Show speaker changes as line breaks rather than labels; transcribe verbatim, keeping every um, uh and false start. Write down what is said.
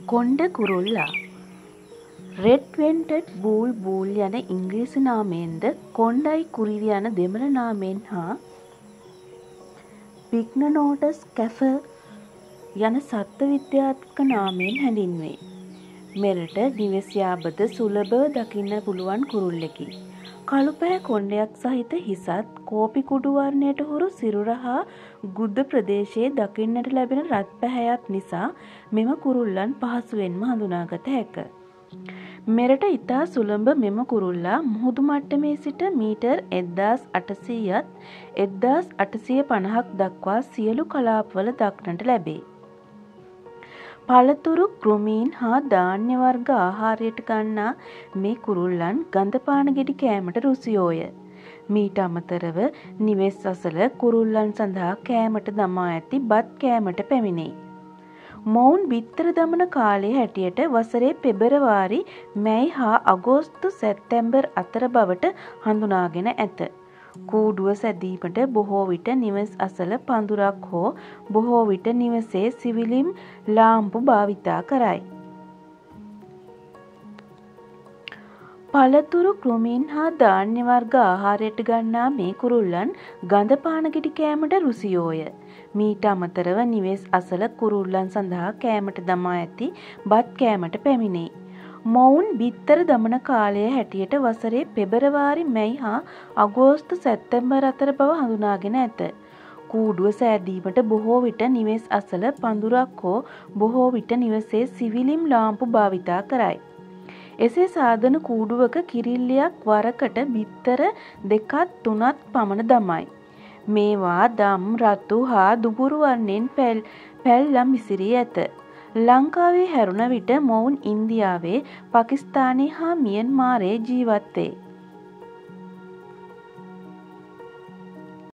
කොණ්ඩ කුරුල්ලා රෙඩ්-වෙන්ටඩ් බූල්බූල් යන ඉංග්‍රීසි නාමයෙන්ද කොණ්ඩයි කුරිරි යන දෙමළ නාමයෙන් හා පිග්නොනෝටස් කැෆර් යන සත්ත්ව විද්‍යාත්මක නාමයෙන් හැඳින්වේ. මෙරට නිවෙස් යාබද සුලභව දකින්න පුළුවන් කුරුල්ලෙකි. කළුපෑ කොණ්ඩයක් සහිත හිසත් කෝපි කුඩු වර්ණයට හුරු සිරුර හා ගුද ප්‍රදේශයේ දකින්නට ලැබෙන රත් පැහැයක් නිසා මෙම කුරුල්ලන් පහසුවෙන්ම හඳුනාගත හැක. මෙරට ඉතා සුළඹ මෙම කුරුල්ලා මුහුදු මට්ටමේ සිට මීටර් එක්දාස් අටසීයත් එක්දාස් අටසිය පනහක් දක්වා සියලු කලාපවල දක්නට ලැබේ. පළතුරු, කෘමීන් හා ධාන්‍ය වර්ග ආහාරයට ගන්නා මේ කුරුල්ලන් ගඳපාන ගෙඩි කෑමට රුසියෝය. මීට අමතරව නිවෙස් අසල කුරුල්ලන් සඳහා කෑමට දමා ඇති බත් කෑමට පැමිණෙයි. මොවුන් බිත්තර දමන කාලයේ හැටියට වසරේ පෙබරවාරි, මැයි හා අගෝස්තු සැප්තැම්බර් අතර බවට හඳුනාගෙන ඇත. කූඩුව සැදීමට බොහෝ විට නිවෙස් අසල පඳුරක් හෝ බොහෝ විට නිවසේ සිවිලිම් ලාම්පු භාවිතා කරයි. පළතුරු, කෘමීන් හා ධාන්‍ය වර්ග ආහාරයට ගන්නා මේ කුරුල්ලන් ගඳ පාන ගෙඩි කෑමට රුසියෝය. මීට අමතරව නිවෙස් අසල කුරුල්ලන් සඳහා කෑමට දමා ඇති බත් කෑමට පැමිණෙයි. මොවුන් බිත්තර දමන කාලය හැටියට වසරේ පෙබරවාරි, මැයි හා අගෝස්තු සැප්තැම්බර් අතර බව හඳුනාගෙන ඇත. කූඩුව සෑදීමට බොහෝ විට නිවෙස් අසල පඳුරක් හෝ බොහෝ විට නිවසේ සිවිලිම් ලාම්පු භාවිතා කරයි. එසේ සාදන කූඩුවක කිරිල්ලියක් වරකට බිත්තර දෙකත් තුනත් පමණ දමයි. මේවා දම්, රතු හා දුඹුරු වර්ණයෙන් පැල්ලම් විසිරී ඇත. ලංකාවේ හැරුණ විට මොවුන් ඉන්දියාවේ, පාකිස්තානයේ හා මියන්මාරයේ ජීවත් වේ.